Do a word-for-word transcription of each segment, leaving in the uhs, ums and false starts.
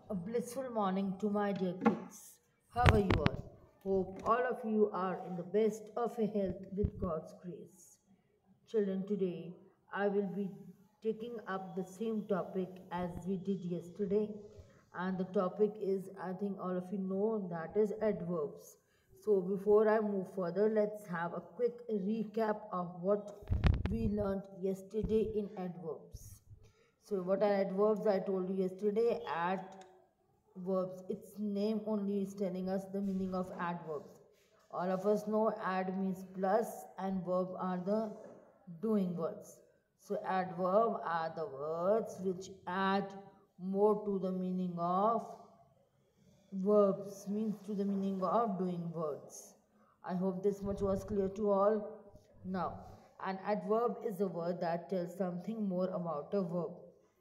A blissful morning to my dear kids. How are you all? Hope all of you are in the best of your health with God's grace. Children, today I will be taking up the same topic as we did yesterday, and the topic is, I think all of you know, that is adverbs. So, before I move further, let's have a quick recap of what we learned yesterday in adverbs. So, what are adverbs? I told you yesterday. Adverbs, its name only is telling us the meaning of adverbs. All of us know ad means plus and verb are the doing words. So adverb are the words which add more to the meaning of verbs, means to the meaning of doing words. I hope this much was clear to all. Now, an adverb is a word that tells something more about a verb.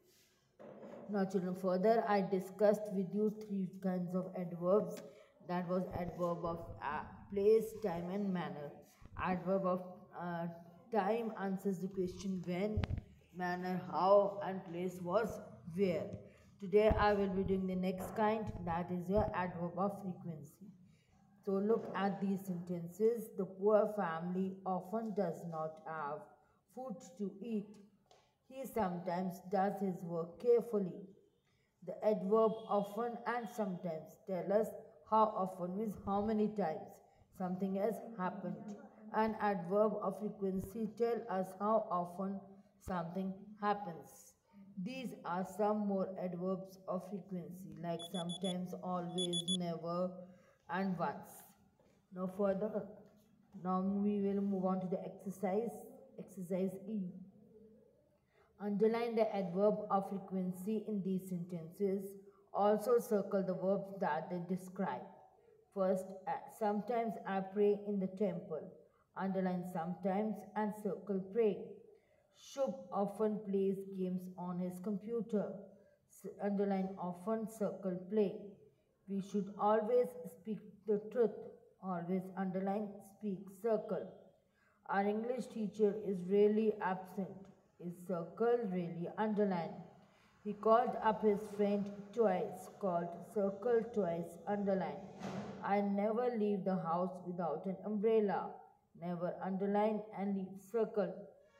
Now, children, further I discussed with you three kinds of adverbs. That was adverb of uh, place, time, and manner. Adverb of uh, time answers the question when, manner how, and place was where. Today I will be doing the next kind, that is your adverb of frequency. So look at these sentences. The poor family often does not have food to eat. He sometimes does his work carefully. The adverb often and sometimes tell us how often means how many times something has happened. An adverb of frequency tell us how often something happens. These are some more adverbs of frequency like sometimes, always, never, and once. Now further, now we will move on to the exercise. Exercise E. Underline the adverb of frequency in these sentences. Also circle the verbs that they describe. First, uh, sometimes I pray in the temple. Underline sometimes and circle pray. Shubh often plays games on his computer. S- underline often, circle play. We should always speak the truth. Always underline, speak, circle. Our English teacher is really absent. Is circle, really underline. He called up his friend twice. Called, circle, twice, underline. I never leave the house without an umbrella. Never, underline and leave, circle.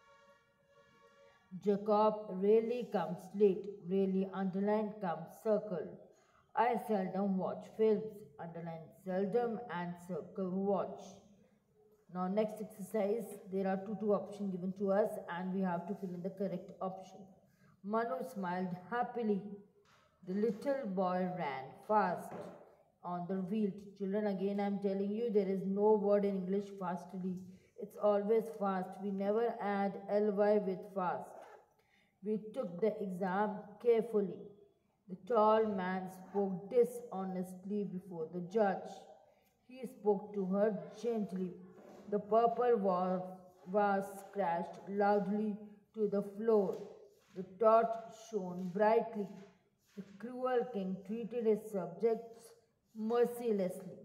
Jacob rarely comes late. Really, underline, comes, circle. I seldom watch films. Underline seldom and circle watch. Now next exercise, there are two two options given to us and we have to fill in the correct option. Manu smiled happily. The little boy ran fast on the wheel. Children, again I am telling you, there is no word in English fastly. It's always fast. We never add ly with fast. We took the exam carefully. The tall man spoke dishonestly before the judge. He spoke to her gently. The purple vase was crashed loudly to the floor. The torch shone brightly. The cruel king treated his subjects mercilessly.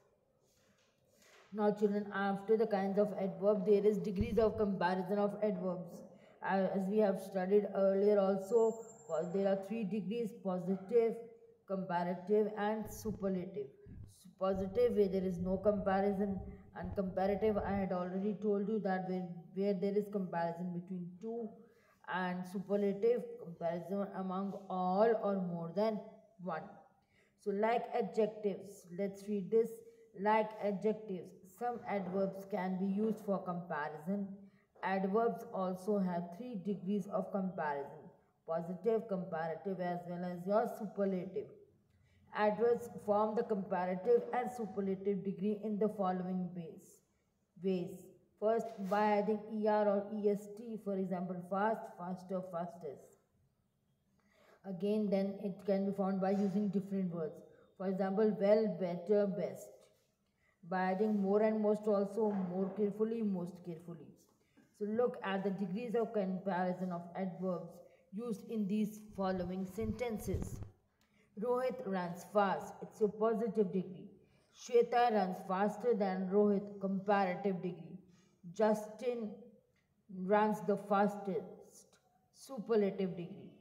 Now, children, after the kinds of adverb, there is degrees of comparison of adverbs. Uh, As we have studied earlier also, uh, there are three degrees: positive, comparative, and superlative. S- Positive, where there is no comparison, and comparative, I had already told you that where, where there is comparison between two, and superlative, comparison among all or more than one. So, like adjectives, let's read this. Like adjectives, some adverbs can be used for comparison. Adverbs also have three degrees of comparison: positive, comparative, as well as your superlative. Adverbs form the comparative and superlative degree in the following ways. Ways. First, by adding er or est, for example, fast, faster, fastest. Again, then it can be found by using different words. For example, well, better, best. By adding more and most also, more carefully, most carefully. So look at the degrees of comparison of adverbs used in these following sentences. Rohit runs fast, it's a positive degree. Shweta runs faster than Rohit, comparative degree. Justin runs the fastest, superlative degree.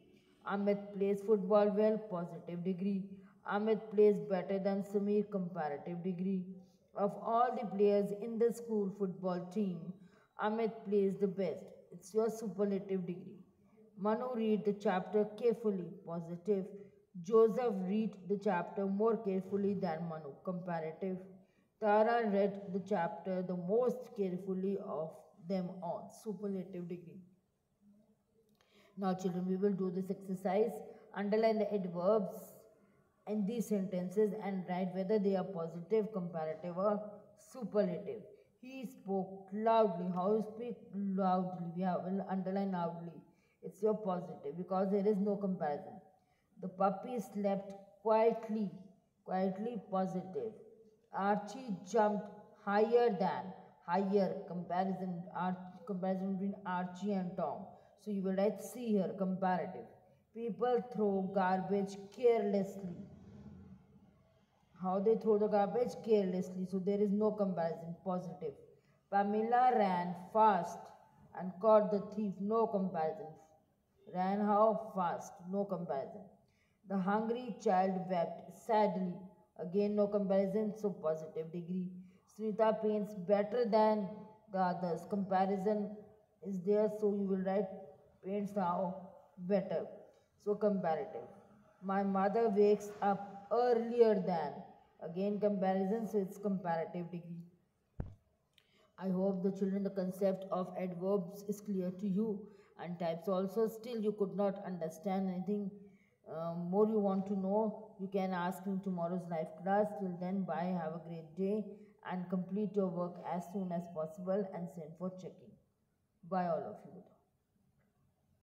Amit plays football well, positive degree. Amit plays better than Samir, comparative degree. Of all the players in the school football team, Amit plays the best. It's your superlative degree. Manu read the chapter carefully, positive. Joseph read the chapter more carefully than Manu, comparative. Tara read the chapter the most carefully of them all, superlative degree. Now, children, we will do this exercise. Underline the adverbs in these sentences and write whether they are positive, comparative, or superlative. He spoke loudly. How you speak loudly? We have will underline loudly. It's your positive because there is no comparison. The puppy slept quietly. Quietly positive. Archie jumped higher than higher comparison Arch, comparison between Archie and Tom. So you will write C here comparative. People throw garbage carelessly. How they throw the garbage carelessly. So there is no comparison positive. Pamela ran fast and caught the thief. No comparison. Ran how fast? No comparison. The hungry child wept sadly. Again, no comparison, so positive degree. Smita paints better than the others. Comparison is there, so you will write paints how better. So comparative. My mother wakes up earlier than. Again, comparison, so it's comparative degree. I hope the children the concept of adverbs is clear to you and types also. Still, you could not understand anything um, more you want to know. You can ask in tomorrow's live class. Till then, bye. Have a great day and complete your work as soon as possible and send for checking. Bye, all of you.